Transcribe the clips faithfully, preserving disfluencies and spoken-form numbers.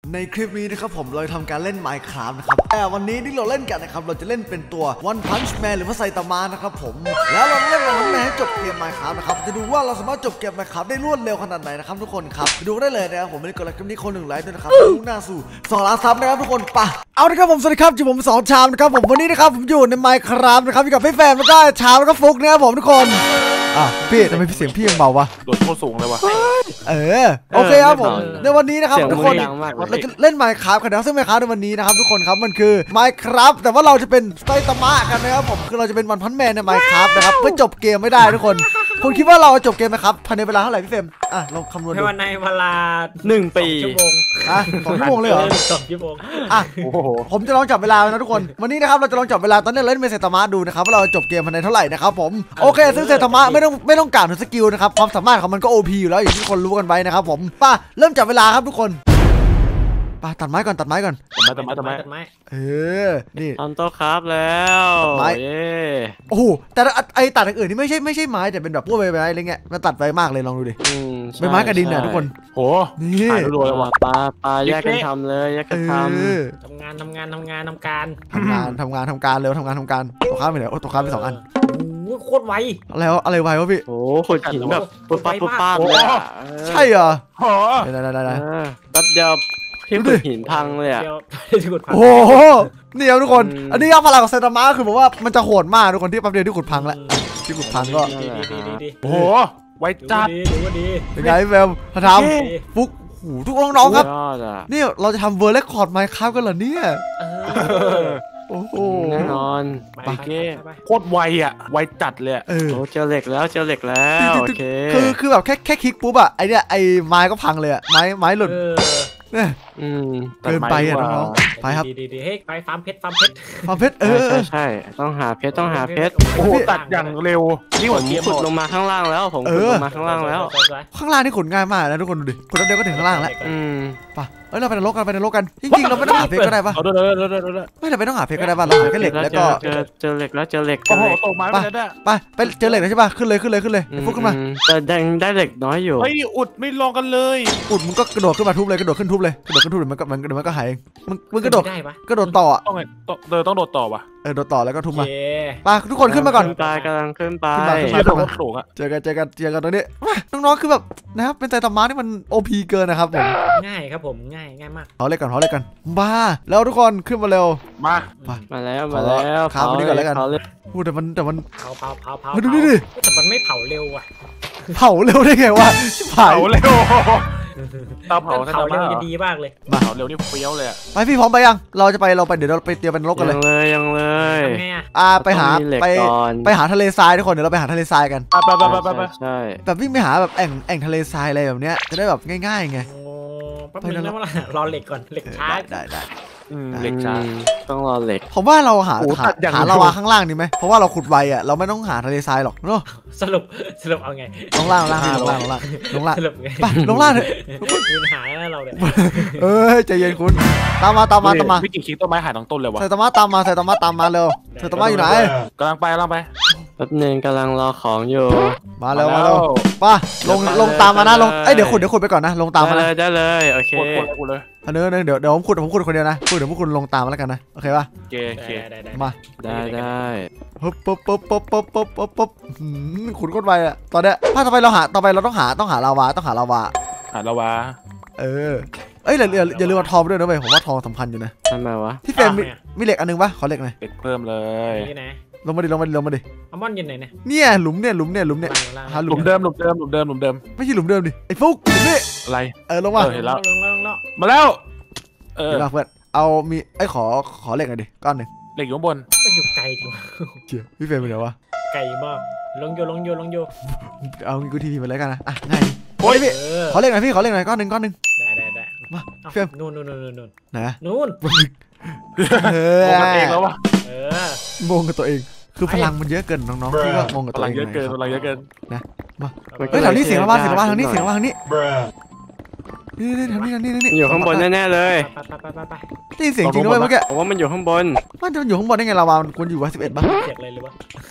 ในคลิปนี้นะครับผมเราทำการเล่น Minecraft นะครับแต่วันนี้ที่เราเล่นกันนะครับเราจะเล่นเป็นตัว One Punch Man หรือว่าไซตามะนะครับผมแล้วเราเล่นวันนี้ให้จบเกม Minecraft นะครับจะดูว่าเราสามารถจบเกม Minecraft ได้รวดเร็วขนาดไหนนะครับทุกคนครับดูได้เลยนะครับผมไม่ได้กดไลค์คลิปนี้คนหนึ่งไลค์ด้วยนะครับมุ่งหน้าสู่สองล้านซับนะครับทุกคนปะเอาละครับผมสวัสดีครับอยู่ผมสองชามนะครับผมวันนี้นะครับผมอยู่ใน Minecraft นะครับอยู่กับพี่แฟนแล้วก็ชามแล้วก็ฟุกนะครับผมทุกคนอ่ะพี่ทำไมพี่เสียงพี่ยังเบาวะโดดโคตรสูงเลยวะเออโอเคครับผมในวันนี้นะครับทุกคนเราจะเล่น Minecraft กันนะซึ่ง Minecraft ในวันนี้นะครับทุกคนครับมันคือ Minecraft แต่ว่าเราจะเป็นไซตามะกันนะครับผมคือเราจะเป็นวันพันแมนใน Minecraft นะครับเพื่อจบเกมไม่ได้ทุกคนคุณคิดว่าเราจบเกมไหมครับภายในเวลาเท่าไหร่พี่เฟรมอ่ะลองคำนวณดูภายในเวลาหนึ่งปีชั่วโมงอ่ะสองชั่วโมงเลยเหรอสองชั่วโมงอ่ะผมจะลองจับเวลานะทุกคนวันนี้นะครับเราจะลองจับเวลาตอนนี้เล่นเป็นไซตามะดูนะครับว่าเราจบเกมภายในเท่าไหร่นะครับผมโอเคซึ่งไซตามะไม่ต้องไม่ต้องกล่าวถึงสกิลนะครับความสามารถของมันก็ โอ พี อยู่แล้วอย่างที่คนรู้กันไว้นะครับผมป่ะเริ่มจับเวลาครับทุกคนป่ะตัดไม้ก่อนตัดไม้ก่อนตัดไม้ตัดไม้ตัดไม้เออนี่ตอนโตครับแล้วไม้โอ้โหแต่ไอตัดอย่างอื่นนี่ไม่ใช่ไม่ใช่ไม้แต่เป็นแบบพวกใบไม้อะไรเงี้ยมันตัดไปมากเลยลองดูดิใบไม้กับดินเนี่ยทุกคนโหนี่ดูเลยว่ะปลาปลาแยกกันทำเลยแยกกันทำทำงานทำงานทำงานทำการทำงานทำงานทำการเร็วทำงานทำการตัวข้ามไปไหนโอ้ตัวข้ามไปสองอันโอ้โคตรไวอะไรวะอะไรไววะพี่โอ้ขุดหินแบบปุ๊บปั๊บปุ๊บปั๊บเลยใช่เหรอโอ้ได้ได้ได้แป๊บเดียวพี่ขุดหินพังเลยอ่ะโอ้โหนี่ครับทุกคนอันนี้ครับพลังของไซตามะคือบอกว่ามันจะโหดมากทุกคนที่แป๊บเดียวที่ขุดพังแล้วที่ขุดพังก็โอ้โหไวจัดยังไงแววพระธรรมฟุกหูทุกน้องๆครับนี่เราจะทำเวอร์เรคคอร์ดไมค์ครับกันเหรอเนี่ยโอ้โหแน่นอนโอเคโคตรไวอ่ะไวจัดเลยโอ้เจอเหล็กแล้วเจอเหล็กแล้วโอเคคือคือแบบแค่แค่คลิกปุ๊บอะไอเนี้ยไอไม้ก็พังเลยอะไม้ไม้หลุดเนี่ยเกินไปอ่ะน้องๆไปครับดีดีเฮ้ยไปฟาร์มเพชรฟาร์มเพชรฟาร์มเพชรเออใช่ใช่ต้องหาเพชรต้องหาเพชรโอ้โหตัดอย่างเร็วนี่ผมขุดลงมาข้างล่างแล้วผมขุดลงมาข้างล่างแล้วข้างล่างนี่ขุดง่ายมากนะทุกคนดูดิขุดเดียวก็ถึงข้างล่างแล้วอืมป่ะเอ้ยเราไปนรกกันไปนรกกันจริงๆเราไม่ต้องหาเพชรก็ได้ป่ะไม่เราไม่ต้องหาเพชรก็ได้ป่ะเราหาแค่เหล็กแล้วก็เจอเจอเหล็กแล้วเจอเหล็กโอ้โหตกไม้ไปแล้วไปไปเจอเหล็กแล้วใช่ป่ะขึ้นเลยขึ้นเลยขึ้นเลยฟุกขึ้นมาแต่ยังได้เหล็กน้อยอยู่เฮ้ยอุดไม่ลองกันเลยอุดมึงก็กระโดดขึ้นมาทุบเลยกระโดดขึ้นทุบเลยกระโดดขึ้นทุบมันก็มันมันก็หายเองมึงมึงกระโดดกระโดดต่ออ่ะต้องเดินต้องโดดต่อป่ะเออโดดต่อแล้วก็ทุบมาไปทุกคนขึ้นมาก่อนไปกำลังขึ้นไปขึ้นมาขึ้นมาสูงอ่ะเจอกันเจอกันเจอกันตรงนี้น้องๆคือแบบนะครับเป็นไซตามะนี่มัน โอ พี เกินนะครับผมง่ายครับผมง่ายง่ายมากเขาเล่นกันเขาเล่นกันบ้าแล้วทุกคนขึ้นมาเร็วมามาแล้วมาแล้วข้ามไปนี่ก่อนแล้วกันพูดแต่มันแต่มันเผาเผาเผาเผาดูดิดิแต่มันไม่เผาเร็วอ่ะเผาเร็วได้ไงวะเผาเร็วเตาเผาเผาเร็วจะดีมากเลยเผาเร็วนี่เฟี้ยวเลยไปพี่พร้อมไปยังเราจะไปเราไปเดี๋ยวเราไปเตรียมเป็นนรกกันเลยยังเลยยังเลยอ่าไปหาไปไปหาทะเลทรายทุกคนเดี๋ยวเราไปหาทะเลทรายกันไปไปไปไปไปใช่แบบวิ่งไปหาแบบแอ่งแอ่งทะเลทรายอะไรแบบเนี้ยจะได้แบบง่ายๆไงแป๊บนึงนะว่ารอเหล็กก่อนเหล็กช้าได้ได้เหล็กช้าต้องรอเหล็กผมว่าเราหาหาลาวาข้างล่างดีไหมเพราะว่าเราขุดไวอ่ะเราไม่ต้องหาทะเลทรายหรอกเนาะสรุปสรุปเอาไงลงล่างล่างลงล่างลงล่างลงล่างไปลงล่างเถอะมีปัญหาแล้วเราเนี่ยเอ้ยใจเย็นคุณตามมาตามมาตามมาพี่กิ่งคิดต้นไม้หายทั้งต้นเลยวะใส่ตามมาตามมาใส่ตามมาตามมาเร็วใส่ตามมาอยู่ไหนกำลังไปกำลังไปแป๊บนึงกำลังรอของอยู่มาเร็วมาเร็วป่ะลงลงตามมานะลงเอ้ยเดี๋ยวขุดเดี๋ยวขุดไปก่อนนะลงตามมาเลยได้เลยโอเคขุดเลยเนื้อเนื้อเดี๋ยวเดี๋ยวผมขุดผมขุดคนเดียวนะขุดเดี๋ยวพวกคุณลงตามมาแล้วกันนะโอเคป่ะโอเคโอเคมาได้ได้ปุ๊บปุ๊บปุ๊บปุ๊บปุ๊บปุ๊บปุ๊บปุ๊บขุดก้นไปอะตอนเนี้ยถ้าต่อไปเราหาต่อไปเราต้องหาต้องหาลาวาต้องหาลาวาหาลาวาเออเอ้ยอย่าอย่าอย่าลืมทองด้วยนะเว้ยผมว่าทองสำคัญอยู่นะทำไมวะพี่เฟรมมีมีเหล็กอันนึงปะขอเหล็กหน่อยเหล็กเพิ่มเลยลงมาดิลงมาดิลงมาดิอัลมอนด์ยังไงเนี่ยเนี่ยหลุมเนี่ยหลุมเนี่ยหลุมเนี่ยหลุมเดิมหลุมเดิมหลุมเดิมหลุมเดิมไม่ใช่หลุมเดิมดิไอ้ฟุกหลุมนี่อะไรเออลงมาเห็นแล้วลงแล้วลงแล้วมาแล้วเออเพื่อนเอามีไอ้ขอขอเหล็กหน่อยดิก้อนหนึ่งเหล็กอยู่ข้างบนมันอยู่ไกลจังเชี่ยพี่เฟรมเป็นไงวะไกลมากลงโยลงโยลงโยเอากูทีพีมาเลยกันนะอ่ะง่ายโอ้ยพี่ขอเหล็กหน่อยพี่ขอเหล็กหน่อยก้อนหนึ่งก้อนหนึ่งได้ได้ได้มาเฟรมนู่นนู่นนู่นนู่นไหนนู่นเอองกันเองแล้ววะเอองงกับตัวเองคือพลังมันเยอะเกินน้องๆที่ก็งงกับตัวเองเยอะเกินพลังเยอะเกินนะมาเฮ้ยแถวนี้เสียงระบาดเสียงระบาดทางนี้เสียงระบาดทางนี้นี่นี่ทางนี้ทางนี้นี่อยู่ข้างบนแน่ๆเลยได้ยินเสียงจริงด้วยเมื่อกี้ผมว่ามันอยู่ข้างบนมันจะอยู่ข้างบนได้ไงระบาดมันควรอยู่ว่าสิบเอ็ดบ้างเสียงอะไรหรือวะ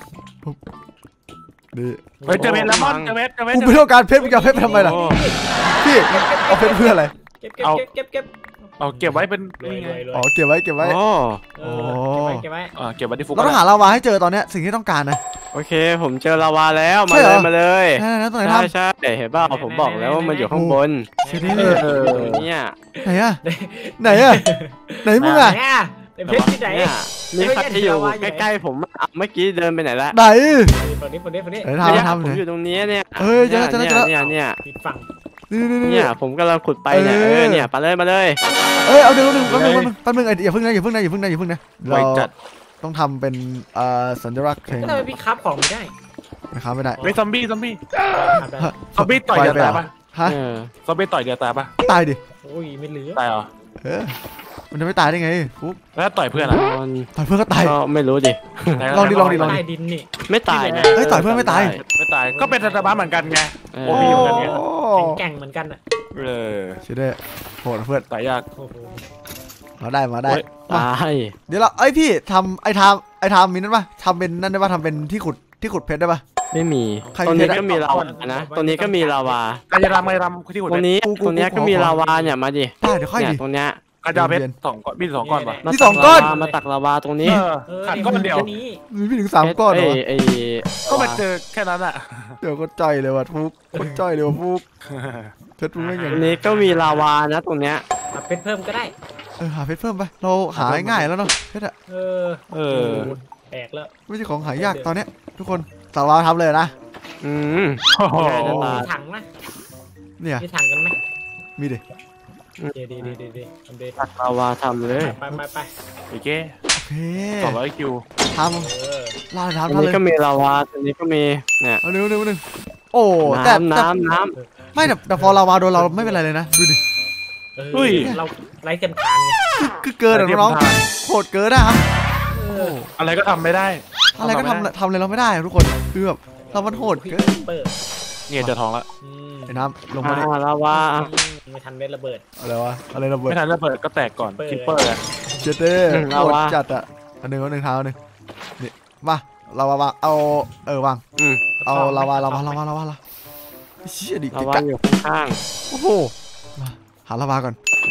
นี่เฮ้ยเจอเพชรแล้วมันเจอเพชรเจอเพชรกูไม่ต้องการเพชรมึงจะเพชรไปทำไมล่ะพี่เอาเพชรเพื่ออะไรเก็บเก็บเก็บเก็บเอาเก็บไว้เป็นรวยนี่รไงวยรวยอ๋อเก็บไว้เก็บไว้โอ้เออเก็บไว้เก็บไว้อ่าเก็บไว้ที่ฟุกเราต้องหาลาวาให้เจอตอนเนี้ยสิ่งที่ต้องการนะโอเค ผมเจอลาวาแล้วใช่มาเหรเลอยมาเลยใช่ๆตรงไหนใช่ทำใช่เห็นเปล่าผมบอกแล้วว่ามันอยู่ข้างบนเสียดายไหนเลยเออตรงเนี้ยไหนอะไหนอะไหนมึงอะไหนอะไอ้เพชรที่ไหนเนี่ยมีใครอยู่ใกล้ๆผมอ่ะเมื่อกี้เดินไปไหนละไหนฝั่งนี้ฝั่งนี้ฝั่งนี้ไหนเนี่ยทำทำผไหมนอยู่ตรงนี้เนี่ยเอ้ยเจอแล้วเจอแล้วเจอแล้วเนี่ยเนี่ยผิดฝั่งนี่นี่นี่เนี่ยผมกำลังขุดไปเนี่ยเออเออเนี่ยไปเลยมาเลยเอ้ยเอาเดี๋ยวหนึ่งแป๊บนึงแป๊บนึงแป๊บนึงไอ้อย่าเพิ่งนะอย่าเพิ่งนะอย่าเพิ่งนะอย่าเพิ่งนะไวเราจัดต้องทำเป็นเอ่อสัญลักษณ์เพลงก็ทำไมพี่คับของไม่ได้นะครับไม่ได้เฮ้ยซอมบี้ซอมบี้คับได้ซอมบี้ต่อยเดียวตายปะฮะเออซอมบี้ต่อยเดียวตายปะตายดิโอ้ยไม่เหลือตายเหรอเออมันจะไม่ตายได้ไงฟุ๊กแล้วต่อยเพื่อนอ่ะมันต่อยเพื่อนก็ตายก็ไม่รู้ดิลองดิลองดิลองใต้ดินนี่ไม่ตายนะเอ้ยต่อยเพื่อนไม่ตายไม่ตายก็เป็นธรรมะเหมือนกันไงเออโอ้พี่เหมือนกันไงแข็งแกร่งเหมือนกันอ่ะเออเชื่อได้โหดเพื่อนตายยากโอ้โหมาได้มาได้โอ้ยมาตายเดี๋ยวเราไอ้ยพี่ทำไอ้ทำไอ้ทำมีนั่นปะทำเป็นนั่นได้ปะทำเป็นที่ขุดที่ขุดเพชรได้ปะไม่มีใครตรงนี้เพชรก็มีลาวานะตรงนี้ก็มีลาวาใครจะรำใครรำที่หัวตรงนี้กูกูตรงเนี้ยกูก็ขอมีขอลาวาเนี่ยมาดิได้เดี๋ยวค่อยเนี่ยดิตรงเนี้ยกระจาเพชรสองก้อนมีสองก้อนปะมามีตัสองก้อนลาวามาตักลาวาตรงนี้เออเออขาดก้อนเดียวนี้มีพี่ถึงสามก้อนเหรอไอ้ก็มาเจอแค่นั้นอ่ะเดี๋ยวก็จ่อยเลยว่ะฟุ๊กก็จ่อยเลยว่ะฟุ๊กเพชรฟุ๊กไม่อย่างตรงนี้ก็มีลาวานะตรงเนี้ยเอาเพชรเพิ่มก็ได้เออหาเพชรเพิ่มไปเราหาง่ายแล้วเนาะเพชรอะเออเออแตกแล้วไม่ใช่ของหายากตอนเนี้ยทุกคนสาวเราทำเลยนะอืมโอ้โหได้มีถังนะเนี่ยมีถังกันไหมมีดิดีดีดีดีดีทำดีตักลาวาทำเลยไปไปไปโอเคโอเคสองร้อยคิวทเออำลาดตรทำงทำนี้เลยก็มีลาวาตรงนี้ก็มีเนี่ยเอาหนึ่งหนึ่งหนึ่งโอ้แต่น้ำแต่น้ำน้ไม่แต่แต่พอเรามาโดนเราไม่เป็นไรเลยนะดูดิเออเราไร้เต็มทานไงคือเกินอะน้องๆโหดเกินนะครับเอออะไรก็ทำไม่ได้อะไรก็ทำทำอะไรเราไม่ได้อะทุกคนคือแบบเรามันโหดเกินเปิดเนี่ยเจะทองละอืมไอ้น้ำลงำมาดิอ่าลาวาไม่ทันได้ระเบิดอะไรวะอะไรระเบิดไม่ทันระเบิดก็แตกก่อนคิปเปอร์อะเจ็ดเด้โหดจัดอะอันหนึ่งอันหนึ่งเท้าหนึ่งนี่มาเราวางเอาเออวางอืมเอาลาวาลาวาลาวาลาวาลาเชี่ยดิลาวากะอยู่ข้างโอ้โหมาหาลาวาก่อน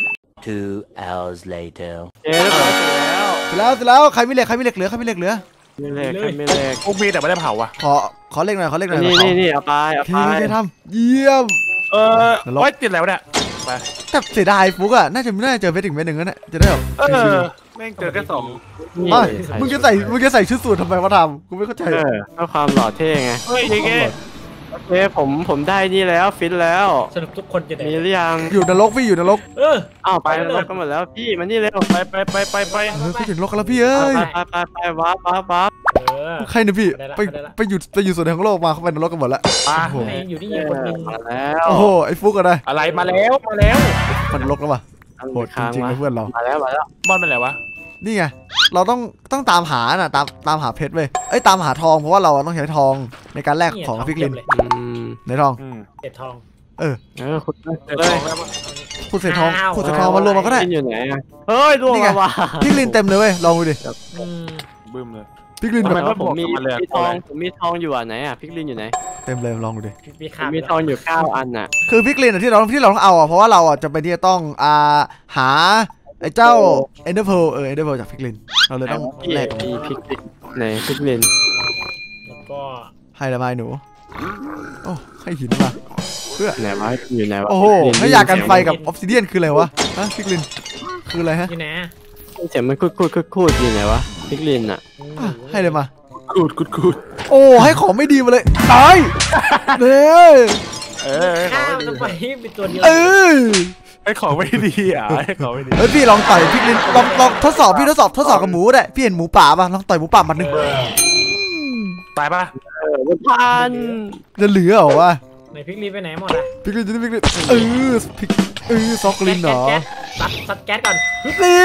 Two hours later. ๆเจ๊เรียบร้อยเสร็จแล้วเสร็จแล้วเสร็จแล้วใครมีเหล็กใครมีเหล็กเหลือใครมีเหล็กเหลือมีเหล็กครับมีเหล็กพวกมีแต่ไม่ได้เผาอ่ะขอขอเหล็กหน่อยขอเหล็กหน่อยนี่ขอนี่นี่เอาไปโอเอาเคไปโอเคทำเยี่ยมเออเดี๋ยวลบโอ้ยติดแล้วเนี่ยแต่เสียดายฟุกอะน่าจะน่าจะเจอเพชรอีกเม็ดหนึ่งนั่นแหละจะได้แบบเออแม่งเจอแค่สองนี่เอ้ยมึงจะใส่มึงจะใส่ชุดสูททำไมวะทำกูไม่เข้าใจเออเพื่อความหล่อเท่ไงเฮ้ยยังไงโอเคผมผมได้นี่แล้วฟิตแล้วสรุปทุกคนจะได้มีหรือยังอยู่นรกพี่อยู่นรกเอออ้าวไปนรกกันหมดแล้วพี่มานี่เร็วไปไปไปไปไปเออพี่ถึงนรกกันแล้วพี่เอ้ยไปไปไปวับวับวับเออใครเนี่ยพี่ได้ละไปได้ละไปอยู่ไปอยู่ส่วนไหนของโลกมาเขาไปนรกกันหมดแล้วมาโอ้โหไอ้อยู่ที่ยิงคนหนึงมาแล้วโอ้โหไอ้ฟุกอะนะอะไรมาแล้วมาแล้วมันนรกแล้วป่ะโหดจริงๆเลยเพื่อนเรามาแล้วมาแล้วบอลเป็นไรวะนี่ไงเราต้องต้องตามหาน่ะตามตามหาเพชรเว้ยเอ้ยตามหาทองเพราะว่าเราอะต้องใช้ทองในการแลกของกับพิกลินเลยอืมในทองอืมเจ็ดทองเออคุณเจอเลทยองแล้วมั้งขุดเศษทองอ้าวขุดเศษทองมารวมมันก็ได้พิกลินอยู่ไหนอะเฮ้ยล่วงนี่ไงมาว่ะพิกลินเต็มเลยเว้ยลองดูดิอืมบึ้มเลยพิกลินทำแบไมบว่าผมมีบวกกับมันเลยอะมีทองผมมีทองอยู่อ่ะไหนอ่ะพิกลินอยู่ไหนเต็มเลยลองดูดิพี่ผข้าม มมีทองอยู่เก้าอันน่ะคือพิกลินอะที่เราที่เราต้องเอาอะเพราะว่าเราอะจะไปที่จะต้องอ่าหาไอ้เจ้าเอนเดอร์เพลเออเอนเดอร์เพลจากพิกลินเราเลยต้องแลกกับมีพิกลินไหนพิกลินแล้วก็ให้ละไม้หนูโอ้ให้หินมาเพื่อไหนวะอยู่ไหนวะโอ้โหพิกลิไม่อยากกันไฟกับออฟซิเดียนคืออะไรวะฮะพิกลินคืออะไรฮะที่ไหนอะเสียงมันคูดคูดคูดคูดอยู่ไหนวะพิกลินอ่ะอืมอ่ะให้เลยมากูดกูดกูดโอ้ให้ของไม่ดีมาเลยตายเนี่ยเออให้ขอข้าง มไม่ดีทำไมเป็นตัวเดียวเออให้ของไม่ดีอ่ะให้ของไม่ดีเฮ้ยพี่ลองต่อยพิกลินลองลองทดสอบพี่ทดสอบทดสอบกับหมูก็ได้พี่เห็นหมูป่าป่ะลองต่อยหมูป่ามันหนึ่งเออตายปะเออวันพันจะเหลือเหรอวะไหนพิกลีไปไหนหมดอะพิกลินจะได้พิกลินเออพิกเออซอกลินเหรอแก๊สแก๊สซัดซัดแก๊สก่อนนี่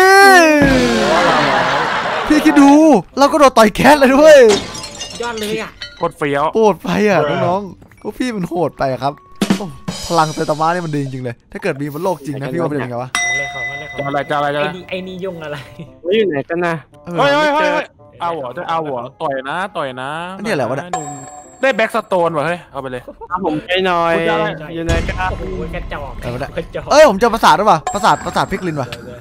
พี่คิดดูเราก็โดนต่อยแคสเลยด้วยยอดเลยอะโคตรเฟี้ยวโหดไปอ่ะน้องๆพวกพี่มันโหดไปอะครับโอ้พลังไซตามะนี่มันดีจริงๆเลย ถ้าเกิดมีบนโลกจริงนะพี่ว่าเป็นยังไงวะของอะไรของอะไรของจะอะไรจะอะไรจะไอ้อะไรนี่ไอ้นี่ยุ่งอะไรไม่อยู่ไหนกันนะเออเฮ้ยเฮ้ยเฮ้ยเฮ้ยเอาหัวจะเอาหัวต่อยนะต่อยนะอันนี้อะไรวะเนี่ยหนุ่มได้แบ็กสโตนว่ะเฮ้ยเอาไปเลยเอาผมใจหน่อยคุณจะอะไรอยู่ไหนกันโอ้โหกระจอกเอาไม่ได้กระจอกเอ้ยผมเจอปราสาทหรือเปล่าปราสาทปราสาทพิกลินว่ะเดี๋ยว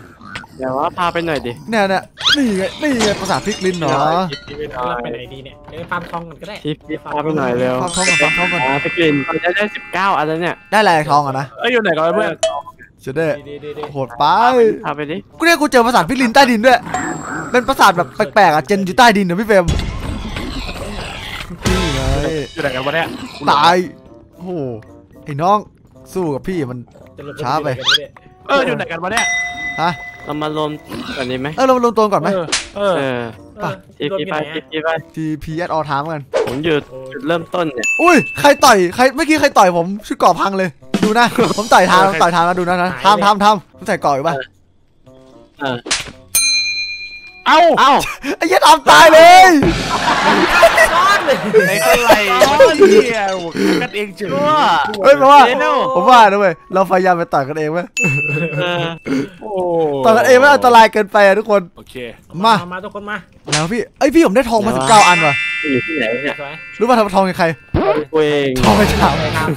เดี๋ยวว่าพาไปหน่อยดิเนี่ยเนี่ยนี่ไงนี่ไงปราสาทพลิกลิ้นเนาะเราไปไหนดีเนี่ยเดี๋ยวฟาร์มทองกันก็ได้ทิปทิปพาไปหน่อยเร็วฟังท้องก่อนฟังท้องก่อนอ่าไปกินตอนนี้ได้สิบเก้าอันแล้วเนี่ยได้อะไรทองอ่ะนะเอ้ยอยู่ไหนกันวะเพื่อนจะได้ดีดีดีโหดไปพาไปดิกูเนี่ยกูเจอปราสาทพลิกลิ้นใต้ดินด้วยเป็นปราสาทแบบแปลกๆอ่ะเจนอยู่ใต้ดินเหรอพี่เฟรมนี่ไงอยู่ไหนกันวะเนี่ยตายโอ้โหไอ้น้องสู้กับพี่มัน ช้าไปเอออยู่ไหนกันวะเนี่ยฮะเรามารวมกันนี้ไหมเออเรามารวมตัวกันก่อนไหมเออเออเออป่ะทีพีไปทีพีไปทีพีเอสออทามกันผมหยุดจุดเริ่มต้นเนี่ยอุ้ยใครต่อยใครเมื่อกี้ใครต่อยผมชื่อก่อพังเลยดูนะ ผมต่อยทางผมต่อยทางแล้วดูนะนะทำทำทำผมใส่ก่ออยู่ป่ะเออเอ้าเอ้าไอ้เหี้ยทำตายเลยก้อนเลยไหนอะไรเฮียกันเองเฉยเฮ้ยแปลว่าเร็วผมว่านะเว้ยเราพยายามไปต่อยกันเองไหมเออโอ้ต่อยกันเองไม่อันตรายเกินไปอะทุกคนโอเคมามาทุกคนมาแล้วพี่เอ้ยพี่ผมได้ทองมาสิบเก้าอันว่ะอยู่ที่ไหนเนี่ยสวยรู้ป่ะทำทองยังใครกูเองทองไปถามไปครับ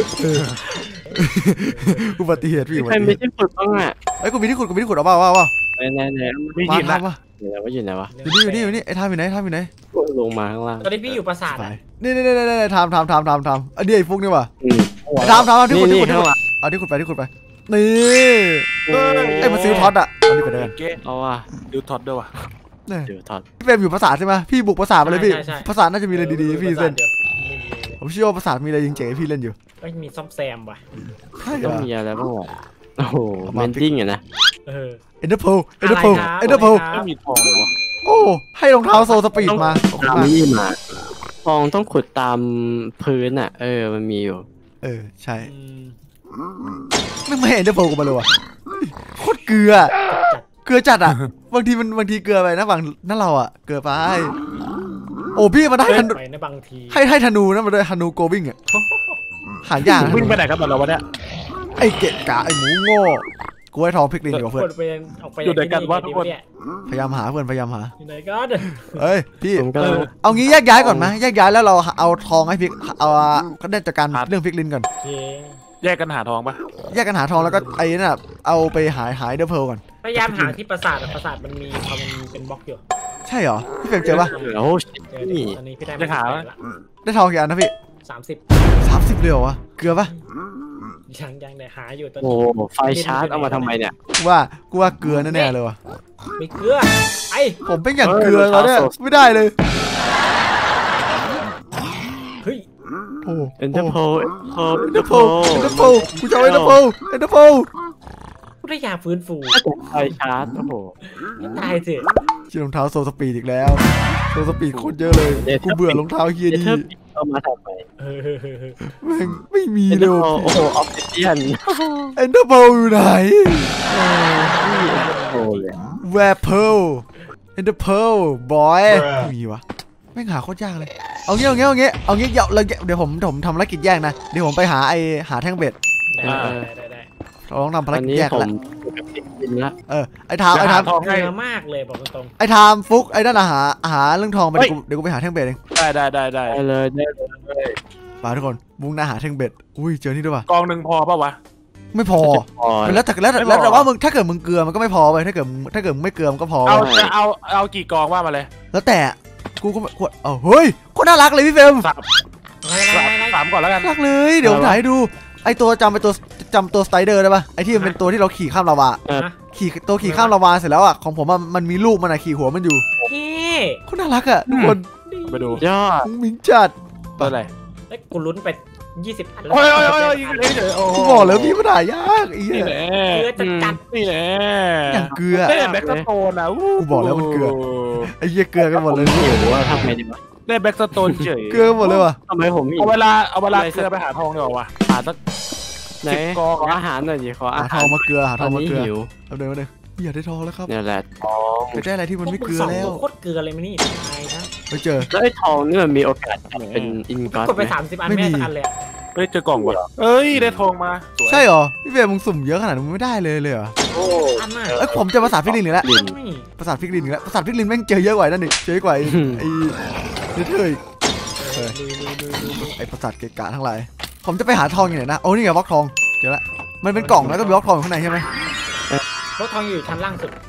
อุบัติเหตุพี่อุบัใครติเหไม่ตุที่ฝึกบ้างอ่ะเอ้ยกูมีที่ขุดกูมีที่ขุดเอาเปล่าเอาเปล่าไหนไหนไหนมีมาหินนะทำมาอยู่ไหนวะอยู่ไหนวะอยู่นี่อยู่นี่อยู่นี่ไอ้ทามอยู่ไหนทามอยู่ไหนกูลงมาข้างล่างตอนนี้พี่อยู่ปราสาทไปอะนี่นี่นี่นี่ทามทามทามทามทามอันนี้ไอ้ฟุกนี่ว่ะอืมไอ้ทามทามเอาที่นี่ขุดที่นี่ขุดที่ข้างขุดหลังเอาที่ขุดไปที่ขุดไปนี่โอ้ยไอ้มาซื้อท็อตอ่ะเอานี่ไปเดินโอเคเอาว่ะดูท็อตด้วยวะนี่เดี๋ยวถอดพี่เฟรมอยู่ปราสาทใช่ไหมพี่บุกปราสาทมาเลยพี่ปราสาทน่าจะมีอะไรดีๆพี่เส้นดี๋ยวไม่มีเลยผมเชื่อว่าปราสาทมีอะไรเจ๋งๆให้พี่เล่นอยู่เอ้ยมีซ่อมแซมว่ะใช่เหรต้อองมีอะไรบ้างวะโอ้โหเอาเมมานติ้งอ่ะนะเออเอ็นเดอร์โพเอ็นเดอร์โพอะไรครับเอ็นเดอร์โพอะไรคไม่รับมีทองเลยวะโอ้ให้รองเท้าโซสปีดมาขอบคุณตามมากนี่มาทองต้องขุดตามพื้นอ่ะ เออมันมีอยู่เออใช่อืมไม่ไม่เอ็นเดอร์โพกูมาเลยวะโคตรเกลือเกลือจัดอ่ะบางทีมันบางทีเกลือไปนะบางนั่นเราอ่ะเกลือไปโอ้พี่มันได้ธนูไปในบางทีให้ให้ธนูนะมาด้วยธนูโกวิ่งอ่ะหายากนะวิ่งไปไหนกันหมดแล้ววะเนี่ยไอ้เกะกะไอ้หมูโง่กูให้ทองพลิกลินดีกว่าคเพื่อนนไปออกไปอยู่ไหนกันวะทุกคนเยพยายามหาเพื่อนพยายามหาอยู่ไหนกันเฮ้ยพี่ผมก็เลยเอางี้แยกย้ายก่อนไหมแยกย้ายแล้วเราเอาทองให้พลิกเอาก็ได้จากการเรื่องพลิกลินก่อนโอเคแยกกันหาทองปะแยกกันหาทองแล้วก็ไอ้นั่นอะเอาไปหายหายเดอร์เพลก่อนพยายามหาที่ปราสาทอะปราสาทมันมีความมันมีเป็นบล็อกอยู่ใช่เหรอพี่เฟรมเจอปะโอ้โหเจอนี่ตอนนี้พี่ได้จะหาละได้ทองกี่อันนะพี่สามสิบสามสิบเลยเหรอวะเกลือปะยังยังได้หาอยู่ตอนโอ้นี้โหไฟชาร์จเอามาทำไมเนี่ยกูว่ากูว่าเกลือแน่ๆเลยวะมีเกลือไอผมเป็นอย่างเกลือแล้วเนี่ยไม่ได้เลยเฮ้ยโอ้เอ็นเตอร์โพเอ็นเตอเอ็นเดอร์ร์โพเพลเอ็นเดอร์เพลกูจะเอาเอ็นเดอร์เพลเอ็นเดอร์เพลกูได้ยาฟื้นฟูไฟชาร์จโอ้โหตายสิชื่อรองเท้าโซสปีดอีกแล้วโซสปีดโคตรเยอะเลยกูเบื่อรองเท้าเฮียเอดีเธอร์เอามาทำไมเออแม่งไม่มีเอ็นเลเตอย ร์โพโอ้โหออฟซิเดียนเอ็นเดอร์เพลอยู่ไหนนี่เอ็นเตอร์โพเลยแวร์เพลเอ็นเดอร์เพลบอยมีวะแม่งหาโคตรยากเลยเอางี้เอางี้เอางี้เอางี้เดี๋ยวเราเดี๋ยวผมผมทำภารกิจแยกนะเดี๋ยวผมไปหาไอหาแท่งเบ็ดได้ได้ได้เราต้องทำภารอันกิจนี้แยกผมแล้วกับติ๊กกินละเออไอทามไอทามทองเกให้ลือมากเลยบอกตรงไอทามฟุกไอนั่นอะหาหาเรื่องทองไปเดี๋ยวกูเดี๋ยวกูไปหาแท่งเบ็ดเองได้ได้ได้ได้ได้เลยได้เลยมาทุกคนมุ่งหน้าหาแท่งเบ็ดอุ้ยเจอนี่ด้วยว่ะกองหนึ่งพอปะวะไม่พอพอแล้วแต่แล้วแต่ไม่พอแล้วแต่ว่ามึงถ้าเกิดมึงเกลือมันก็ไม่พอไปถ้าเกิดมึงถ้าเกิดมึงไม่เกลือมันก็พอเอาเว้ยจะเอาเอากี่กองว่ามาเลยแล้วแต่กูก็กดเอาเฮ้ยโคตรน่ารักเลยพี่เฟรมสามๆไม่ไม่สามไม่ไม่สามก่อนแล้วกันน่ารักเลยเดี๋ยวผมถ่ายให้ดูไอตัวจำไปตัวจำตัวสไตเดอร์ได้ปะไอที่มันเป็นตัวที่เราขี่ข้ามลาวานะขี่ตัวขี่ข้ามลาวาเสร็จแล้วอ่ะของผมอะมันมีลูกมันอะขี่หัวมันอยู่เฮ้โคตรน่ารักอ่ะทุกคนไปดูยอดมุ้งมิ้งจัดตัวอะไรไอ้กูลุ้นไปยี่สิบอันแล้วโอ้ยโอ้ยโอ้ยยิงเลยเฉยโอ้กูบอกแล้วพี่มันถ่ายยากไอ้เหี้นี่ยแหละเกลือจัดจัดนี่แหละอย่างเกลือได้แบ็กสโตนอ่ะกูบอกแล้วมันเกลือ ไอ้เหี้ยเกลือกันหมดเลยหิวว่าทำไงดีวะได้แบ็กสโตนเฉยเกลือกันหมดเลยว่ะทำไมผมหิเอาวเวลาเอาเวลาเกลือไปหาทองดีกว่าวะหาสักไหนสิบกองขออาหารหน่อยดิขออาหาหาทรองมาเกลือหาทตออง นมานี้เกลือหิวเอาเดี๋ยวเดี๋ยวอยากได้ทองแล้วครับเนี่ยแหละทองอยากได้อะไรที่มันไม่เกลือพวแล้วสงตัวโคตรเกลือเลยมั้ยนี่ตายนะไปเจอแล้วไอ้ทองนี่มันมีโอกาสจะเป็นอินกอสกดไปไหมสามสิบอันไม่มีแม่สักอันเลยอะไม่ได้เจอกล่องวะเอ้ยได้ทองมาสวยใช่เหรอพี่เฟรมมึงสุ่มเยอะขนาดนั้นมึงไม่ได้เลยเลยเหรอโอ้อันน่ะเอ้ยผมเจอภาษาทพลิกลินอีกแล้วลินไม่ภาษาทพลิกลินอีกแล้วภาษาทพลิกลินแม่งเจอเยอะกว่านั่นอีกเจอเยอะกว่าไอ้ไอ้เนเธอร์อีกเออดูดูดูดูดูไอ้ภาษาทเกะกะทั้งหลายผมจะไปหาทองอยู่ไหนนะโอ้นี่ไงบล็อกทองเจอละมันเป็นกล่องแล้วก็มีบล็อกทองอยู่ข้างในใช่ไหมรถทองอยู่ชั้นล่างสุด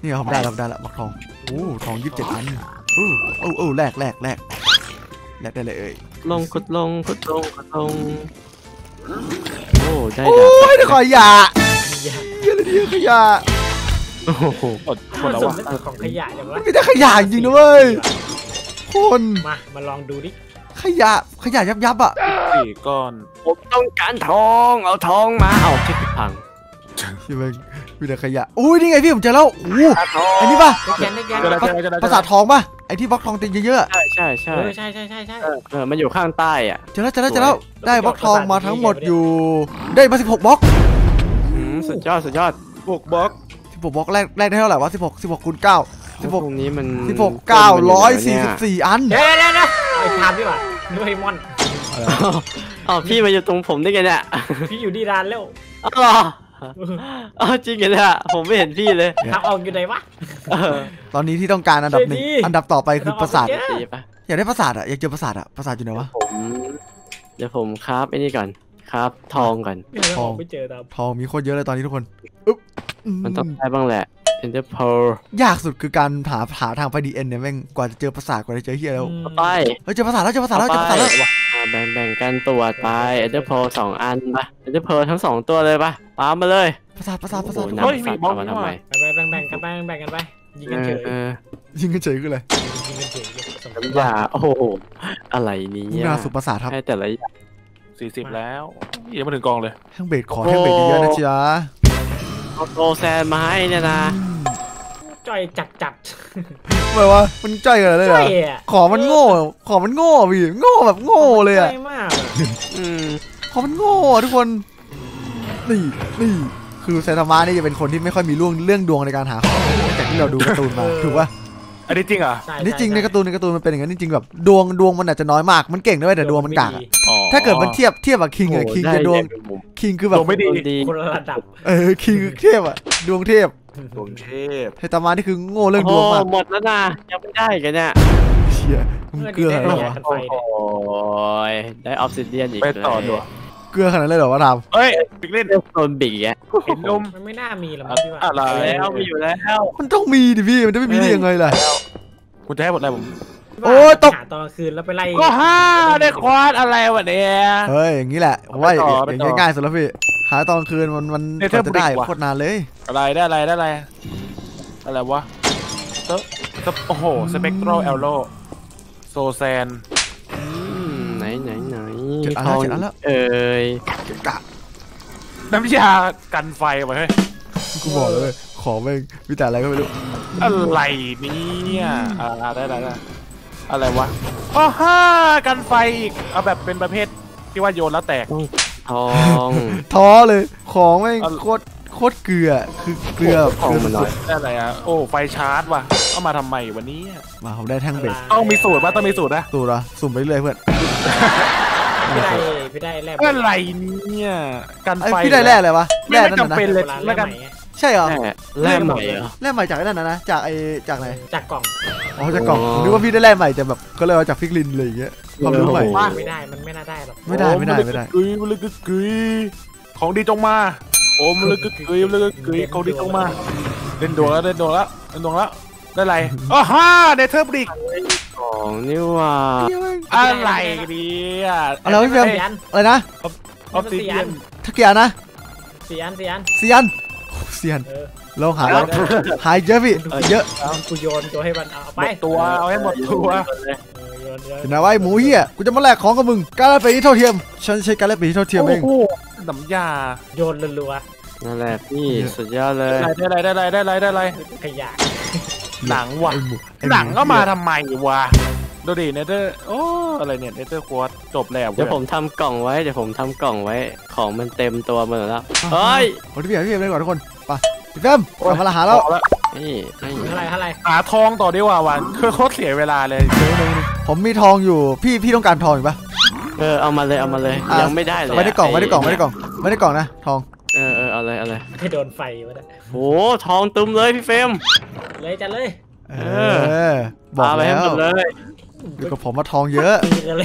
นี่ผมได้แล้วได้แล้วบักทองโอ้ทองยี่สิบเจ็ดอันโอ้โอ้โอ้แลกแลกแลกแลกได้เลยเอ้ยลงขุดลงขุดลงขุดลงโอ้ได้โอ้ดาบยได้ขยะขยะเยอะเลยเยอะขยะโอ้โหหมดหมดแล้วส่วนวะนั้นของขยะอย่างมัวะนมีแต่ขยะจริงนะเว้ยคนมามาลองดูดิขยะขยะยับยับอ่ะสี่ก้อนผมต้องการทองเอาทองมาเอาที่พังใช่ไหมมีแต่ขยะอุ้ยนี่ไงพี่ผมเจอแล้วโอ้ทองอันนี้ป่ะได้แกนได้แกนเจอแล้วเจอแล้วเจอแล้วภาษาทองป่ะไอที่บล็อกทองเต็มเยอะๆอะใช่ใช่ใช่เออใช่ใช่ใช่ใช่เออเออมันอยู่ข้างใต้อ่ะเจอแล้วเจอแล้วเจอแล้วได้บล็อกทองมาทั้งหมดอยู่ได้มาสิบหกบล็อกอืมสุดยอดสุดยอดหกบล็อกสิบหกบล็อกแรกแรกได้เท่าไหร่วะสิบหก สิบหกคูณเก้า สิบหกตรงนี้มันสิบหก เก้าร้อยสี่สิบสี่อันเดี๋ยวเดี๋ยวเดี๋ยวไอ้ทามดีกว่านึกว่าไอ้มอนอ๋อพี่มาอยู่ตรงผมได้ไงเนี่ยพี่อยู่ที่ร้านแล้วอ๋ออ๋อจริงเหรอเนี่ยผมไม่เห็นพี่เลยทางออกอยู่ไหนวะเออตอนนี้ที่ต้องการอันดับหนึ่งช่วยดิอันดับต่อไปคือปราสาทเราเอาไปเจดีปะอยากได้ปราสาทอ่ะอยากเจอปราสาทอ่ะปราสาทอยู่ไหนวะผมเดี๋ยวผมคราฟไอ้นี่ก่อนคราฟทองก่อนไม่รู้ว่าไม่เจอตามทองมีโคตรเยอะเลยตอนนี้ทุกคนอึ๊บมันต้องได้บ้างแหละ Ender Pearl ยากสุดคือการหาหาทางไปดีเอ็นเนี่ยแม่งกว่าจะเจอปราสาทกว่าจะเจอเฮียแล้วอืมไปเฮ้ยเจอปราสาทแล้วเจอปราสาทแล้วเจอปราสาทแล้วอ่าแบ่งแบ่งกันตรวจไป Ender Pearl สองอันปะ Ender Pearl ทั้งสองตัวเลยปะปามาเลยปราสาทปราสาทปราสาทโอ้โหเฮ้ยน้ำมีสัตว์บล็อกเอามานี่ทำหไมว่าไปไปแบ่งแบ่งกันไปแบ่งกันไปยิงเอกันเฉอย เออยิงกันเฉยคืออะไรยิงกันเฉยสมน้ำยาโอ้โหอะไรเนี่มุ่งยหน้าสู่ปราสาทครับให้แต่ละอย่างสี่สิบแล้วยังไม่ถึงกองเลยแท่งเบสขอแท่งเบสเยอะๆนะจ๊ะเอาโตแซนมาให้เนี่ยนะจ่อยจัดจัดหมายว่ามันใจกันเลยเหรจ่ออยอ่ะขอมันโง่ขอมันโง่พี่โง่แบบโง่เลยอ่ะจ่อยมากอะอืมขอมันโง่อะทุกคนนี่นี่คือไซตามะนี่จะเป็นคนที่ไม่ค่อยมีเรื่องเรื่องดวงในการหาของจากที่เราดูการ์ตูนมาถูกป่ะอันนี้จริงเหรอใช่อันนี้จริงในช่การ์ตูนในการ์ตูนมันเป็นอย่างนั้นจริงๆแบบดวงดวงมันอาจจะน้อยมากมันเก่งด้วยแต่ดวงมันกากอะอ๋อถ้าเกิดมันเทียบเทียบกับคิงอะคิงจะดวงคิงคือแบบดวงไม่ดีดีคนละระดับเออคิงคือเทพอะดวงเทพดวงเทพไซตามะนี่คือโง่เรื่องโอ้ดวงมากหมดแล้วนะยังไม่ได้กันเนี่ยเชี่ยมึงเกลือขนาดนั้นเหรอวะกันไปโอ้ยได้ออฟซิเดียนอีกไปเลยต่อดูเกลือขนาดนั้นเลยเหรอวะทเฮ้ยปิกเล่นเรื่องโซนบิกแกเห็นนมมันไม่น่ามีหรอกมั้งพี่ว่าอะไรแล้วมีอยู่แล้วำมันต้องมีดิพี่มันจะไม่มีได้ยังไงล่ะคุณจะให้หมดอะไรผมโอ้ยตกหาตอนกลางคืนแล้วไปไล่ก็ห้าได้ควานอะไรวะเนี่ยเฮ้ยอย่างนี้แหละผมว่าอย่างไปต่ออย่างไปต่อนี้ง่ายสุดแล้วพี่หาตอนกลางคืนมันมันเนี่ยกว่าจะได้เทพบุรีว่ะโคตรนานเลยอะไรได้อะไรได้อะไรอะไรวะเตสโอ้โหสเปกโตรเอลโลโซแซนอืมไหนไหนไหนเจ็ดอันแล้วเจ็ดอันแล้วเอ้ยเก็บกะน้ำยากันไฟวะเฮ้ยกูบอกเลยขอแม่งมีแต่อะไรก็ไม่รู้อะไรเนี่ยอ่าได้ได้ได้อะไรวะอ๋อห้ากันไฟอีกเอาแบบเป็นประเภทที่ว่าโยนแล้วแตกทองท้อเลยของแม่งเอาโคตรโคตรเกลือคือเกลือทองมันหน่อยได้อะไรอ่ะโอ้ไฟชาร์จว่ะเอามาทำไมวันนี้มาผมได้แท่งเบสต้องมีสูตรป่ะต้องมีสูตรนะสูตรอะสุ่มไปเรื่อยเพื่อนพี่ได้พี่ได้แลบอะไรเนี่ยกันไอไฟพี่ได้แร่อะไรวะไม่แร่ไม่นั่นน่ะจำเป็นนะเลยแล้แล้ว วกักัน นใช่เหรอแร่แร่ใหม่เหรอแร่ใหม่จากไอ้นั่นนะนะจากไอ้จากไหนจากกล่องอ๋อจากกล่องอ๋อผมนึกว่าพี่ได้แร่ใหม่แต่แบบก็เลยเอาจากฟิกลินเลยอย่างเงี้ยความรู้ใหม่โอ้โหไม่ได้มันไม่น่าได้หรอกไม่ได้ไม่ได้ไม่ได้โอ้มันเลยกึกกึยของดีจงมาโอ้มันเลยกึกกึยมันเลยกึกกึยของดีจงมาเล่นดวงแล้วเล่นดวงแล้วเล่นดวงแล้วได้อะไรอ๋อฮ่าเดเทอร์บริกของนี่ว่าอะไรเนี่ยอะไรวะพี่เฟรมสี่อันอะไรนะออฟซิเดียนทักเกียร์นะสี่อันสี่อันเซียนโอ้เซียนเออเราหาแล้วหายเยอะพี่เยอะกูโยนตัวให้มันเอาไปหมดตัวเอาให้หมดตัวเออโยนโยนเห็นไหมว่าไอ้หมูเหี้ยกูจะมาแลกของกับมึงการแลกเปที่เท่าเทียมฉันใช้การแลกเปที่เท่าเทียมเองโอ้โหน้ำยาโยนรัวนั่นแหละพี่สุดยอดเลยได้อะไรได้อะไรได้อะไรได้อะไรๆขยะหนังว่ะไอ้หมูไอ้มูหนังก็มาทำไมวะดูดิเนเธอร์โอ้อะไรเนี่ยเนเธอร์ควอตจบแล้วเดี๋ยวผมทำกล่องไว้เดี๋ยวผมทำกล่องไว้ของมันเต็มตัวหมดแล้วเฮ้ยโอ้ยพี่เฟรมพี่เฟรมเลยก่อนทุกคนไปพี่เฟรมกลับมาละหาแล้วแล้วนี่นี่เท่าไหรเท่าไหรหาทองต่อดีกว่าวันคือโคตรเสียเวลาเลยผมมีทองอยู่พี่พี่ต้องการทองอยู่ปะเออเอามาเลยเอามาเลยอ่ะยังไม่ได้เลยไม่ได้กล่องไม่ได้กล่องอ้ไม่ได้กล่องไม่ได้กล่องนะทองเออเออเอาเลยเอาเลยให้โดนไฟมาได้โหทองตึมเลยพี่เฟรมเลยจัดเลยเออบอกปาไปแล้ให้วหมดเลยอยู่กับผมมาทองเยอะตีกันเลย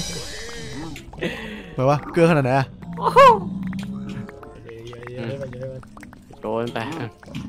เหมือนว่าเกลือขนาดไหนอะเยอะๆๆๆโยนไปอ่ะโย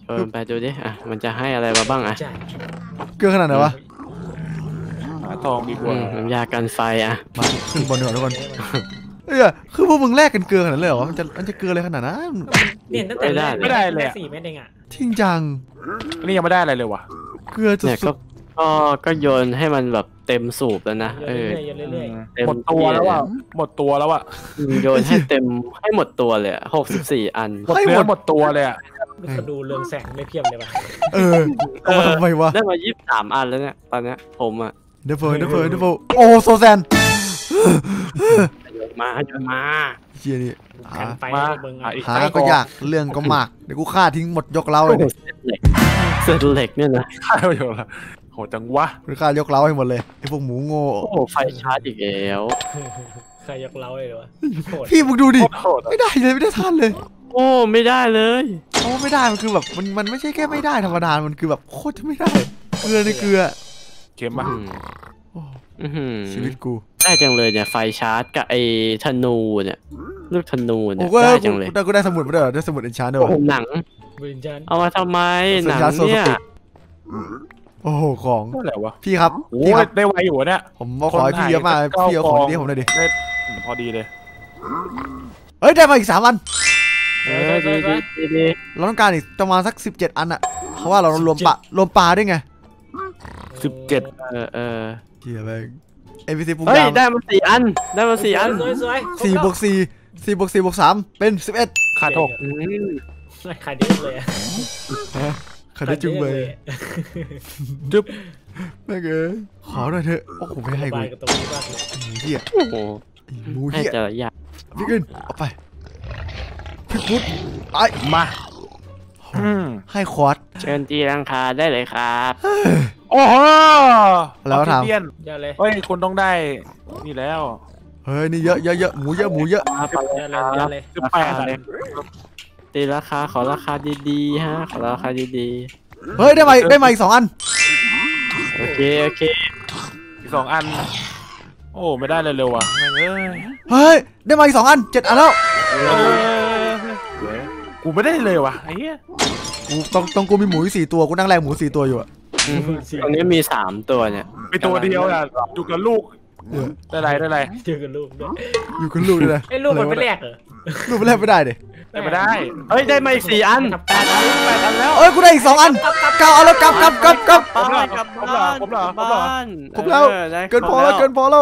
เออไปดูดิอ่ะมันจะให้อะไรมาบ้างอ่ะใช่เกลือขนาดไหนวะหาทองดีกอืว่ามน้ำยากันไฟอ่ะมาขึ้นบนดีกว่าทุกคนเอ้ยคือพวกมึงแลกกันเกลือขนาดนั้นเลยเหรอวะมันจะมันจะเกลืออะไรขนาดนั้นเนี่ยตั้งแต่แรกได้สี่เม็ดเองอ่ะทิ้งจังอันนี้ยังไม่ได้อะไรเลยวะเกลือสุเนี่ยก็ดก็ก็โยนให้มันแบบเต็มสูบแล้วนะเออเรื่อยๆเรื่อยเต็มหมดตัวแล้วอ่ะหมดตัวแล้วอ่ะโยนให้เต็มให้หมดตัวเลยหกสิบสี่อันหมดเนื้อหมดตัวเลยอ่ะๆลูกดูเรืองแสงไม่เพียบเลยป่ะๆเออเอามาทำไมวะได้มายี่สิบสามอันแล้วเนี่ยตอนเนี้ยผมอ่ะเดฟเฟอร์เดฟเฟอร์เดฟเฟอร์โอ้โซแซนโยนมาโยนมาเชียนี่หากันไฟมามึงหาอ่ะอีกหาก็ยากเรื่องก็มากเดี๋ยวกูฆ่าทิ้งหมดยกเล้าเลยดิเศษเหล็กเนี่ยนะข้าวอยู่ละโหจังวะกูฆ่ายกเล้าให้หมดเลยไอ้พวกหมูโง่โอ้โหไฟชาร์จอีกแล้วใครยกเล้าเลยเหรอวะโหดพี่มึงดูดิโคตรไม่ได้เลยไม่ได้ทันเลยโอ้ไม่ได้เลยโอ้ไม่ได้มันคือแบบมันมันไม่ใช่แค่ไม่ได้ธรรมดามันคือแบบโคตรจะไม่ได้เกลือในเกลือเค็มปะอืมโอ้อื้อหือชีวิตกูได้จังเลยเนี่ยไฟชาร์จกับไอ้ธนูเนี่ยลูกธนูโอ้เนี่ยก็ได้จังเลยได้กูได้สมุดมาด้วยเหรอได้สมุดเอนชานด้วยโอ้วะโหหนังวิญญาณเอามาทำไมหนังสัญญาโซเนี่ยสติก โอ้โหของเท่าไหร่วะพี่ครับโอ้พี่ยครับได้ไวอยู่เนี่ยผมมาขอให้พี่เยอะมากพี่เอาของดีๆให้ผมหน่อยดิได้พอดีเลยเฮ้ยได้มาอีกสามอันเออดีดีดีดีเราต้องการอีกประมาณสักสิบเจ็ดอันอะเพราะว่าเรารวมปลารวมปลาด้วยไงสิบเจ็ดเออเออเฮียแม่งเอ็มพีซีปรุงเฮ้ยยางได้มาสี่อันได้มาสี่อันสวยสวยสี่บวกสี่สี่บวกสี่บวกสามเป็นสิบเอ็ดขาดหกอืมขายดีเลยอ่ะขันได้จุงเลยจึ๊บแม่งเอ้ยขอหน่อยเถอะโอ้โหไม่ให้กูบายกับตรงนี้มากเลยไอ้เฮียโอ้โหไอ้หมูให้เฮียแต่ละอย่างพี่ขึ้นเอาไปพี่พุทธไอ้มาอืมให้ควอตเชิญตีรังคาได้เลยครับโอ้โหแล้วถามออกซิเดียนเยอะเลยเฮ้ยคุณต้องได้นี่แล้วเฮ้ยนี่เยอะเยอะเยอะหมูเยอะหมูเยอะครับเยอะเลยเยอะเลยสิบราแปคาดเลยตีราคาขอราคาดีๆฮะขอราคาดีเฮ้ยได้มาได้มาอีกสองอันๆโอเคโอเคอีกสองอัน โอ้ไม่ได้เลยเร็วว่ะแม่งเอ้ยเฮ้ยได้มาอีกสองอันเจ็ดอันแล้วเออกูไม่ได้เลยว่ะไอ้เหี้ยกูต้องต้องกูมีหมูอยู่สี่ตัวกูนั่งแรงหมูสี่ตัวอยู่อะอืมตรงนี้มีสามตัวเนี่ยไปตัวเดียวอ่ะอยู่กับลูกเออได้ไรได้ไรเจอกันลูกด้วยอยู่กับลูกเลยนะไอ้ลูกมันไม่แลกเหรอลูกไปแลกไม่ได้เด็ได้ไม่ได้เฮ้ยได้มาอีกสี่อันแปดอันแปดอันแล้วเอ้ยกูได้อีกสองอันเก้าอันแล้วกลับกลับกลับกลับไปกลับบ้านผมเหรอผมเหรอกลับบ้านครบแล้วออได้เกินพอแล้วเกินพอแล้ว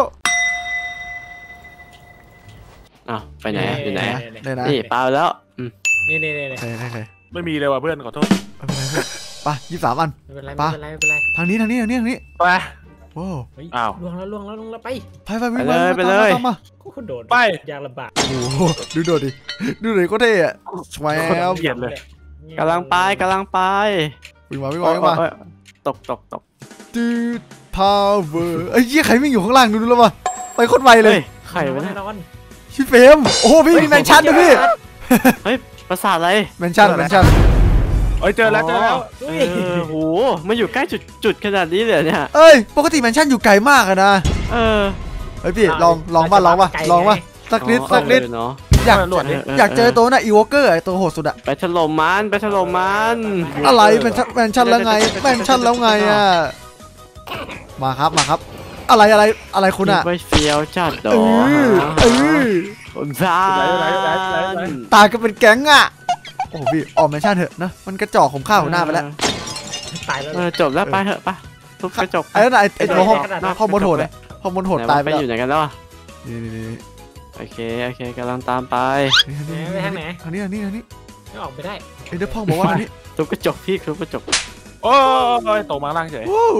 อ้าวไปไหนอะอยู่ไหนอะได้นะนี่เปล่าแล้วอืมนี่นี่นี่ใครใครใครไม่มีเลยว่ะเพื่อนขอโทษไม่เป็นไรเพื่อนไปยี่สิบสามอันไม่เป็นไรไม่เป็นไรไม่เป็นไรทางนี้ทางนี้ทางนี้ทางนี้ไปโว้าวเฮ้ยอ้าวล่วงแล้วล่วงแล้วล่วงแล้วไปไปไปไปไปตามมากูโดดไปยากลำบากโอ้โหดูโดดดิดูดิก็เท่อะแหววเกลียดเลยกำลังไปกำลังไปวิ่งมาวิ่งมาวิ่งมาโอ๊ยโอ๊ยตกตกตกจืดพาวเวอร์ไอ้ยี่ใครวิ่งอยู่ข้างล่างดูดูแล้วป่ะไปโคตรไวเลยเฮ้ยใครวะแน่เนี่ยนอนพี่เฟรมโอ้โหพี่มีแมนชั่นด้วยพี่เฮ้ยประสาทอะไรแมนชั่นแมนชั่นเอ้ยเจอแล้วเจอแล้วเฮ้เอย อโหมันอยู่ใกล้จุดจุดขนาดนี้เลยเนี่ยเอ้ยปกติแมนชั่นอยู่ไกลมากอะนะเออเฮ้ยพี่ลองลองป่ะลองป่ะลองป่ะสักนิดสักนิดเนาะอยากหลวดดิอยากเจอตัวน่ะอีวอเกอร์ไอตัวโหดสุดอะไปถล่มมันไปถล่มมันอะไรแมนชั่นแมนชั่นแล้วไงแมนชั่นแล้วไงอะมาครับมาครับ อะไรอะไรอะไรคุณอะไปเฟี้ยวจัดดเอออเออคนบ้าตายกันเป็นแก๊งอะโอ้โหพี่ออกแมนชั่นเถอะนะมันกระจอกผมฆ่าหัวหน้าไปแล้วตายแล้วเออจบแล้วไปเถอะไปทุบกระจกไอ้นั่นน่ะไอ้ไอ้ตัวห้องขนาดนั้นห้องบนโหดอะห้องบนโหดตายไปไปแล้วอยู่ไหนกันแล้วอะนี่นี่นี่โอเคโอเคกำลังตามไปนี่นี่ทางนี้ทางนี้ทางนี้ทางนี้ไม่ออกไม่ได้เอ็นเดอร์พ่อบอกว่าทางนี้ทุบกระจกพี่ทุบกระจกโอ้ยตกมาล่างเฉยวู้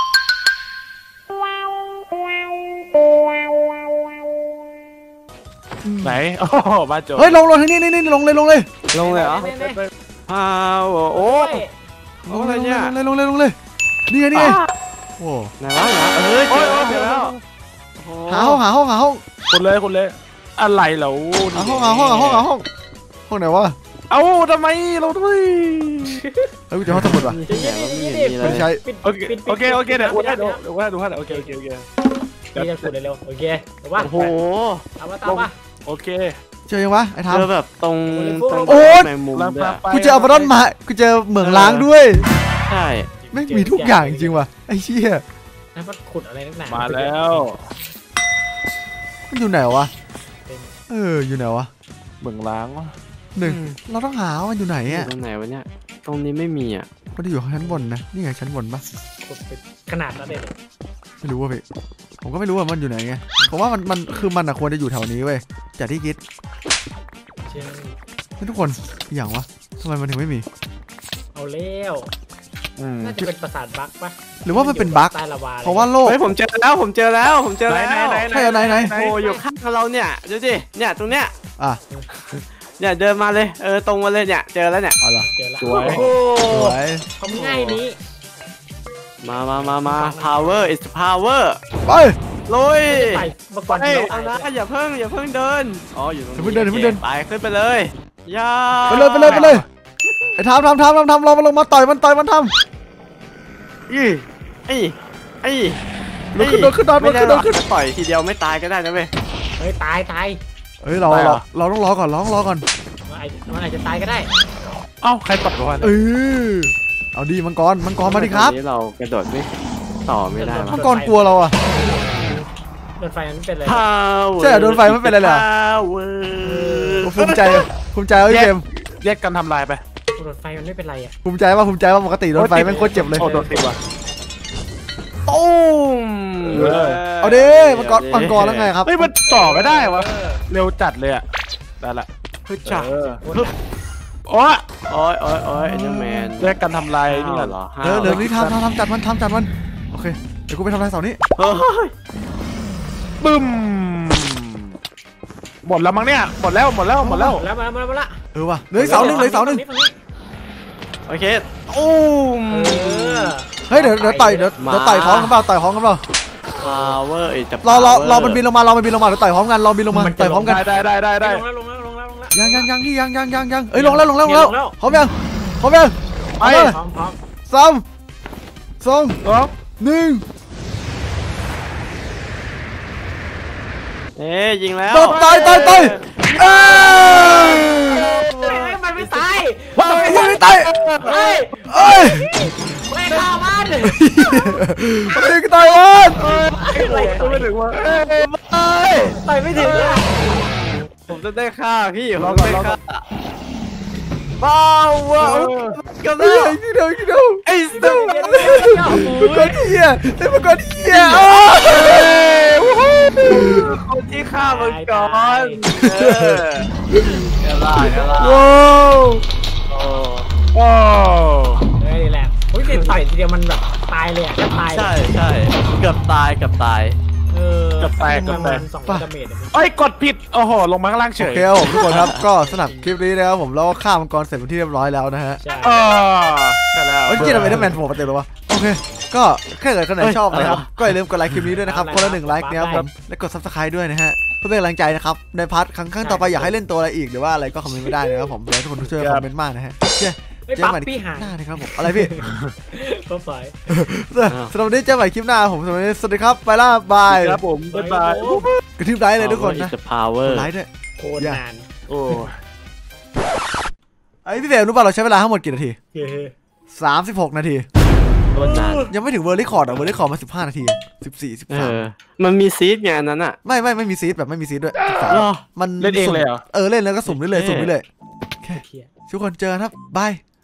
ไหนโอ้บ้าโจเฮ้ยลงลงทางนี้นี่นี่ลงเลยลงเลยลงเลยเหรอนี่นี่อ้าวโอ้โอ้ยลงเลยลงเลยลงเลยลงเลยนี่ไงนี่ไงโอ้ไหนวะไหนวะเอ้ยเจอแล้วเจอแล้วหาห้องหาห้องหาห้องคนเลยคนเลย อะไรเหรอหาห้องหาห้องหาห้องหาห้องห้องไหนวะเอ้าทำไมเราทำไมเฮ้ยกูจะห้องสมุดว่ะมีที่ไหนวะมีมีอะไรไม่ใช่โอเคโอเคโอเคเดี๋ยวดูให้ดูดูให้ดูให้โอเคโอเคโอเคนี่จะขุดเร็วๆโอเคแต่ว่าโอ้โหเอามาตามมาโอเคเจอยังวะไอ้ทามเจอแบบตรงตรงโอ๊ยแมงมุมแล้วด้วยไปกูเจออัลบาดอนมากูเจอเหมืองล้างด้วยใช่ไม่งมีทุกอย่างจริงว่ะไอ้เชี่ยแล้วมันขุดอะไรนักหนามามาแล้วมันอยู่ไหนวะเอออยู่ไหนวะเมืองล้างวะหนึ่งเราต้องหาว่ามันอยู่ไหนอยู่อ่ะตรงไหนวะเนี่ยตรงนี้ไม่มีอ่ะมันจะอยู่ชั้นบนนะนี่ไงชั้นบนปะขุดไปขนาดนั้นเลยไม่รู้ว่าพี่ผมก็ไม่รู้ว่ามันอยู่ไหนไงผมว่ามันมันคือมันอะควรจะอยู่แถวนี้เว้ยจากที่คิดเช่นนี่ทุกคนอย่างวะทำไมมันถึงไม่มีเอาเลี้ยวอืมน่าจะเป็นประสาทบั๊กปะหรือว่ามันเป็นบั๊กใต้ละวาเพราะว่าโลกเฮ้ยผมเจอแล้วผมเจอแล้วผมเจอแล้วไหนไหนใช่ไหนไหนโอ้อยู่ข้างเราเนี่ยดูสิเนี่ยตรงเนี้ยอ่ะเนี่ยเดินมาเลยเออตรงมาเลยเนี่ยเจอแล้วเนี่ยเอาล่ะเจอแล้วสวยโอ้สวยทำง่ายนี้มามามามา power is power ไปลุยไปเมื่อก่อนเฮ้ยเราเอานะอย่าเพิ่งอย่าเพิ่งเดินอ๋ออยู่ตรงนี้อย่าเพิ่งเดินอย่าเพิ่งเดินไปขึ้นไปเลยย่าไปเลยไปเลยไปเลยไอ้ทำทำทำทำทำเรามาลงมาต่อยมันต่อยมันทอีไอ้ไอ้ำลุกขึ้นโดนขึ้นนอนไม่มันได้ขึ้นหโดรอน กขึ้นต่อยทีเดียวไม่ตายก็ได้นะเว้ยเฮ้ยตายตายเฮ้ยเราเราเราต้องรอก่อนรอรอก่อนมันอาจมันอาจจะตายก็ได้เอ้าใครตกลงมาเออเอาดีมังกรมังกรมาดิครับตอนนี้เรากระโดดไม่ต่อไม่ได้หรอมังกรกลัวเราอ่ะโดนไฟมันเป็นอะไร power ใช่เหรอโดนไฟไม่เป็นไรเลยเหรอ power ภูมิใจภูมิใจว่าพี่เกมแยกกันทำลายไปโดนไฟมันไม่เป็นไรอ่ะภูมิใจว่าภูมิใจว่าปกติโดนไฟแม่งโคตรเจ็บเลยโอ้โดนติดว่ะตุ้มเออเอาดิมังกรมังกรแล้วไงครับเฮ้ยมันต่อไม่ได้วะเร็วจัดเลยอะได้ละฮึดจ้ะเออฮึบโอ้ยโอ้ยโอ้ยโอ้ยเอ็นเดอร์แมนแยกกันทำลายนี่นี่เหรอเหรอเดี๋ยวเดี๋ยวนี้ทำทำทำจัดมันทำจัดมันโอเคเดี๋ยวกูไปทำลายเสานี้เฮ้ยบึ้มหมดแล้วมั้งเนี่ยหมดแล้วหมดแล้วหมดแล้วแล้วมาแล้วมาแล้วมาแล้วเออว่ะเหลืออกเสาหนึ่งเหลืออกเสาหนึ่งโอเคตุ้มเออเฮ้ยเดี๋ยวเดี๋ยวต่อยเดี๋ยวเดี๋ยวต่อยพร้อมกันเปล่าต่อยพร้อมกันเปล่า power is the รอรอ power รอมันบินลงมารอมันบินลงมาเดี๋ยวต่อยพร้อมกันรอบินลงมาต่อยพร้อมกันได้ได้ได้ได้ลงแล้วลงแล้วลงแล้วลงแล้วยังยังยังที่ยังยังยังยังเอ้ยลงแล้วลงแล้วลงแล้วลงแล้วพร้อมยังพร้อมยังไปเอาเลยพร้อมพร้อมสามสองสองหนึ่งเอ๊ยยิงแล้วตบตายตายตายเอ้ยมันไม่ตายมันไม่ตายเฮ้ยเอ้ยไม่ฆ่ามันมันไม่ตายวันไม่ถึงว่าต่อยไม่ถึงอะผมจะได้ฆ่าพี่รอก่อนรอก่อนบ้าวว้าวกันเฮ้แล้วยกี่เดียวกี่เดียวไอ้สเดีตูยวมันก็เหี้ยไอ้มันก็เหี้ยคนที่ฆ่ามันก่อนเออเดี๋ยวล่าเดี๋ยวล่าว้าวโอ้โอ้เฮ้ยนี่แหละอุ้ยเด็ดต่อยทีเดียวมันแบบตายเลยอ่ะจะตายใช่ใช่เกือบตายเกือบตายเออมันสองดาเมจไอ้กดผิดโอ้โหลงมาข้างล่างเฉโอย เคครับผมทุกคนครับก็สำหรับคลิปนี้นะครับผมเราก็ฆ่ามังกรเสร็จเป็นที่เรียบร้อยแล้วนะฮะใช่เออใช่แล้วเอ้ยเกียร์ทำไมได้แมนโผล่มาเต็มเลยวะโอเคก็แค่เกิดคนไหนชอบนะครับก็อย่าลืมกดไลค์คลิปนี้ด้วยนะครับคนละหนึ่งไลค์นะครับผมและกด ซับสไครบ์ ด้วยนะฮะเพื่อเป็นกำลังใจนะครับในพาร์ทครั้งครั้งต่อไปอยากให้เล่นตัวอะไรอีกหรือว่าอะไรก็คอมเมนต์ไม่ได้นะครับผมแล้วทุกคนช่วยคอมเมนต์มากนะฮะเจ้ไอ้เจอปั๊บใหม่ในคปี้ลิปหางหน้านะครับผมอะไรพี่ก็ฝ่ายสำหรับวันนี้เจอใหม่คลิปหน้าผมสำหรับวันนี้สวัสดีครับไปละบายครับผมบ๊ายบายกระทืบไลค์เลยทุกคนนะจะ power กดไลค์ด้วยโคตรนานโอ้ไอ้พี่เบลรู้ป่ะเราใช้เวลาทั้งหมดกี่นาทีเฮ้ยสามสิบหกนาทีโคตรนานยังไม่ถึงเวอร์ลิคอร์ดอ่ะเวอร์ลิคอร์ดมาสิบห้านาทีสิบสี่สิบเอสามอมันมีซีดไงอันนั้นอ่ะไม่ไม่ไม่มีซีดแบบไม่มีซีดด้วยสิบสามเหรอมันเล่นเองเลยเหรอเออเล่นแล้วก็สุ่มได้เลยสุ่มได้เลยเฮียทุกคนเจอกันครับบาย